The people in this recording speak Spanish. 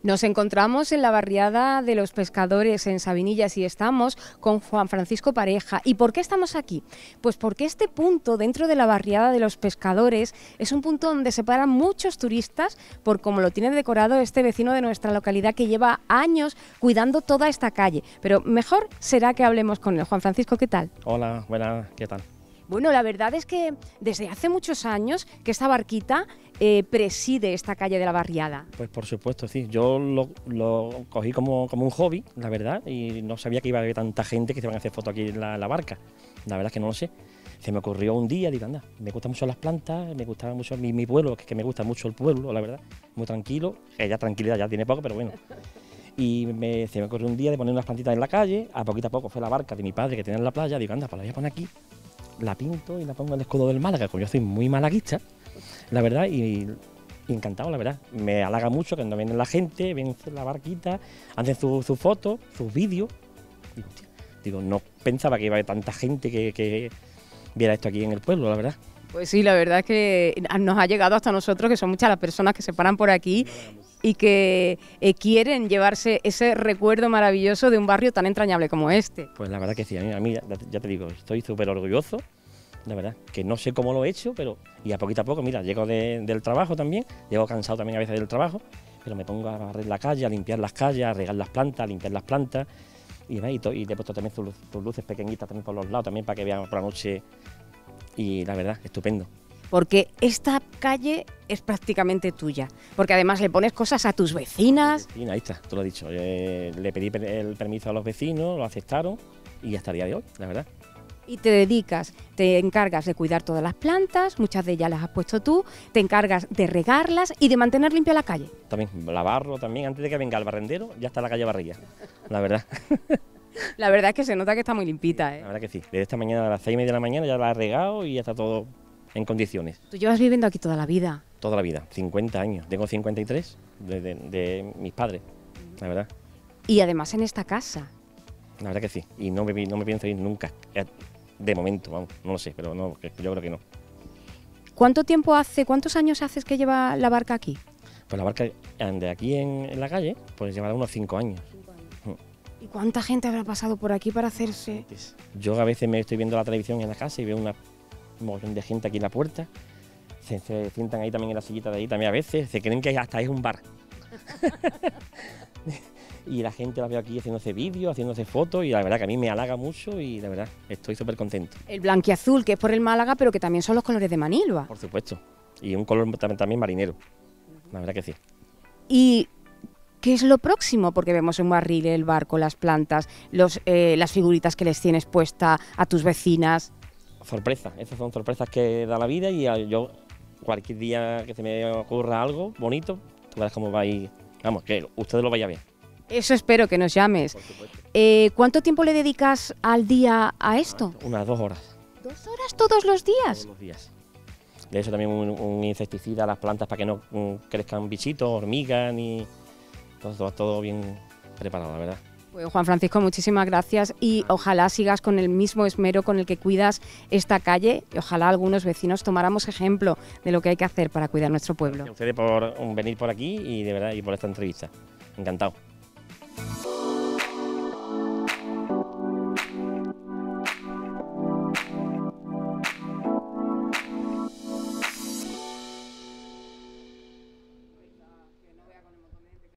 Nos encontramos en la barriada de los pescadores en Sabinillas y estamos con Juan Francisco Pareja. ¿Y por qué estamos aquí? Pues porque este punto dentro de la barriada de los pescadores es un punto donde se paran muchos turistas por cómo lo tiene decorado este vecino de nuestra localidad que lleva años cuidando toda esta calle. Pero mejor será que hablemos con él. Juan Francisco, ¿qué tal? Hola, buenas, ¿qué tal? Bueno, la verdad es que desde hace muchos años que esta barquita preside esta calle de la barriada. Pues por supuesto, sí. Yo lo cogí como un hobby, la verdad, y no sabía que iba a haber tanta gente que se van a hacer fotos aquí en la barca. La verdad es que no lo sé. Se me ocurrió un día, digo, anda, me gustan mucho las plantas, me gustaba mucho mi pueblo, que me gusta mucho el pueblo, la verdad, muy tranquilo, que ya tranquilidad ya tiene poco, pero bueno. Y se me ocurrió un día de poner unas plantitas en la calle, a poco fue la barca de mi padre que tenía en la playa, digo, anda, pues la voy a poner aquí, la pinto y la pongo en el escudo del Málaga, como yo soy muy malaguista, la verdad, y encantado, la verdad. Me halaga mucho que cuando vienen la gente, ven la barquita, hacen sus fotos, sus vídeos. Digo, no pensaba que iba a haber tanta gente que viera esto aquí en el pueblo, la verdad. Pues sí, la verdad es que nos ha llegado hasta nosotros, que son muchas las personas que se paran por aquí y que quieren llevarse ese recuerdo maravilloso de un barrio tan entrañable como este. Pues la verdad que sí, a mí ya te digo, estoy súper orgulloso, la verdad, que no sé cómo lo he hecho, pero y a poco, mira, llego del trabajo también, llego cansado también a veces del trabajo, pero me pongo a barrer la calle, a limpiar las calles, a regar las plantas, a limpiar las plantas, y le he puesto también sus luces pequeñitas también por los lados, también para que vean por la noche, y la verdad, estupendo. Porque esta calle es prácticamente tuya, porque además le pones cosas a tus vecinas. Y ahí está, tú lo has dicho, le pedí el permiso a los vecinos, lo aceptaron, y hasta el día de hoy, la verdad. Y te encargas de cuidar todas las plantas, muchas de ellas las has puesto tú, te encargas de regarlas y de mantener limpia la calle. También lavarlo también, antes de que venga el barrendero, ya está la calle barrilla, la verdad. La verdad es que se nota que está muy limpita, ¿eh? La verdad que sí, desde esta mañana a las 6:30 de la mañana ya la he regado y ya está todo en condiciones. Tú llevas viviendo aquí toda la vida. Toda la vida, 50 años, tengo 53 de mis padres, la verdad. Y además en esta casa. La verdad que sí, y no me pienso ir nunca. De momento, vamos, no lo sé, pero no, yo creo que no. ¿Cuántos años haces que lleva la barca aquí? Pues la barca de aquí en la calle, pues llevará unos 5 años. ¿Y cuánta gente habrá pasado por aquí para hacerse? Yo a veces me estoy viendo la televisión en la casa y veo un montón de gente aquí en la puerta. Se sientan ahí también en la sillita de ahí también a veces, se creen que hasta es un bar. Y la gente la veo aquí haciéndose vídeos, haciéndose fotos y la verdad que a mí me halaga mucho y la verdad estoy súper contento. El blanquiazul, que es por el Málaga, pero que también son los colores de Manilva. Por supuesto, y un color también marinero, la verdad que sí. ¿Y qué es lo próximo? Porque vemos un barril, el barco, las plantas, las figuritas que les tienes puesta a tus vecinas. Sorpresas, esas son sorpresas que da la vida y yo cualquier día que se me ocurra algo bonito, tú verás cómo va a ir, vamos, que ustedes lo vayan a ver. Eso espero que nos llames. Por supuesto. ¿Cuánto tiempo le dedicas al día a esto? Unas 2 horas. 2 horas todos los días. Todos los días. De eso también un insecticida a las plantas para que no crezcan bichitos, hormigas, ni todo bien preparado, la verdad. Pues Juan Francisco, muchísimas gracias y ojalá sigas con el mismo esmero con el que cuidas esta calle y ojalá algunos vecinos tomáramos ejemplo de lo que hay que hacer para cuidar nuestro pueblo. Gracias a ustedes por venir por aquí y de verdad y por esta entrevista. Encantado.